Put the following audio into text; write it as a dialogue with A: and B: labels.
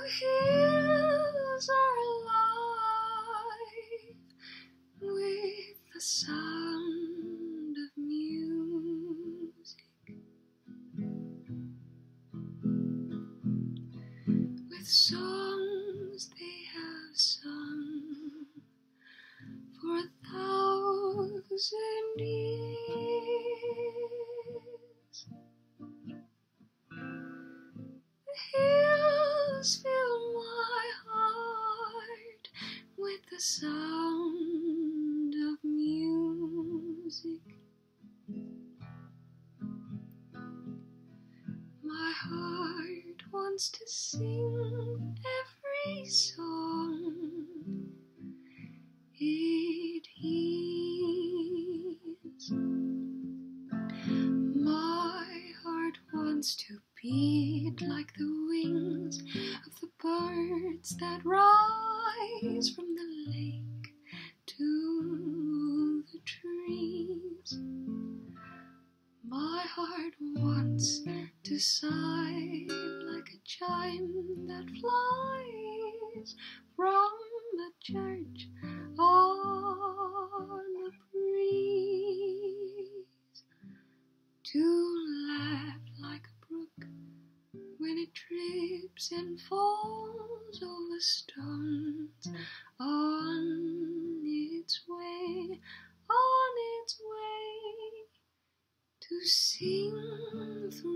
A: hills are alive with the sound of music, with songs they have sung for 1,000 years. The hills fill my heart with the sound of music. My heart wants to sing every song it hears. My heart wants to beat like the wings of the birds that rise from the lake to the trees. My heart wants to sigh like a chime that flies from the church on the breeze, to laugh like a brook when it trips and falls over stones on its way, to sing through